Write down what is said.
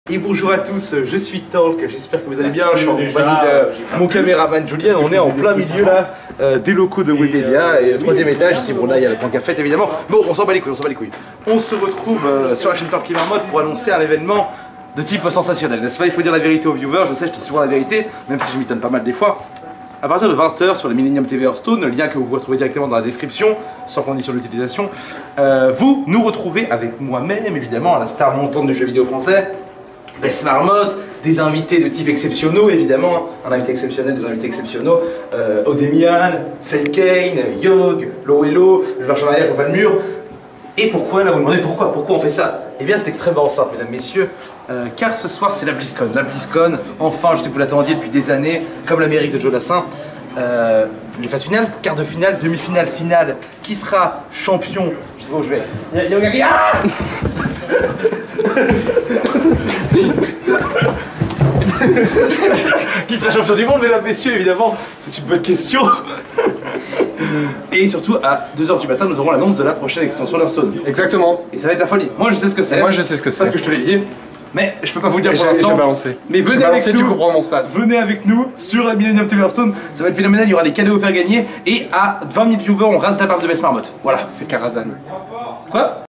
Et bonjour à tous, je suis Talk, j'espère que vous allez bien, je suis en compagnie de mon caméraman Julien, on est en plein milieu là des locaux de Webedia et au troisième étage, ici bon là il y a le point café évidemment. Bon on s'en bat les couilles, on se retrouve sur la chaîne Talk Mode pour annoncer un événement de type sensationnel, n'est-ce pas? Il faut dire la vérité aux viewers, je sais je dis souvent la vérité, même si je m'étonne pas mal des fois. À partir de 20 h sur le Millennium TV Hearthstone, lien que vous pouvez retrouver directement dans la description, sans condition d'utilisation, vous nous retrouvez avec moi-même évidemment, à la star montante du jeu vidéo français, Best Marmotte, des invités de type exceptionnels évidemment, un invité exceptionnel, des invités exceptionnels, Odemian, Felkane, Yogg, Lowello, je marche en arrière, je vois pas le mur. Et pourquoi, là vous me demandez pourquoi on fait ça? Eh bien c'est extrêmement simple mesdames, messieurs, car ce soir c'est la BlizzCon. La BlizzCon, enfin je sais que vous l'attendiez depuis des années, comme l'Amérique de Joe Dassin. Les phases finales, quart de finale, demi-finale, finale, qui sera champion? Je sais pas où je vais. Yogg, ah qui sera champion du monde, mesdames, messieurs, évidemment, c'est une bonne question. Et surtout, à 2 h du matin, nous aurons l'annonce de la prochaine extension d'Hearthstone. Exactement. Et ça va être la folie. Moi, je sais ce que c'est. Moi, je sais ce que c'est. Parce que je te l'ai dit. Mais je peux pas vous le dire pour l'instant. J'ai balancé. Mais venez avec nous. Tu comprends mon stade. Venez avec nous sur la Millennium TV Hearthstone. Ça va être phénoménal. Il y aura des cadeaux offerts gagnés. Et à 20 000 viewers, on rase la barre de Best Marmotte. Voilà. C'est Karazhan. Quoi?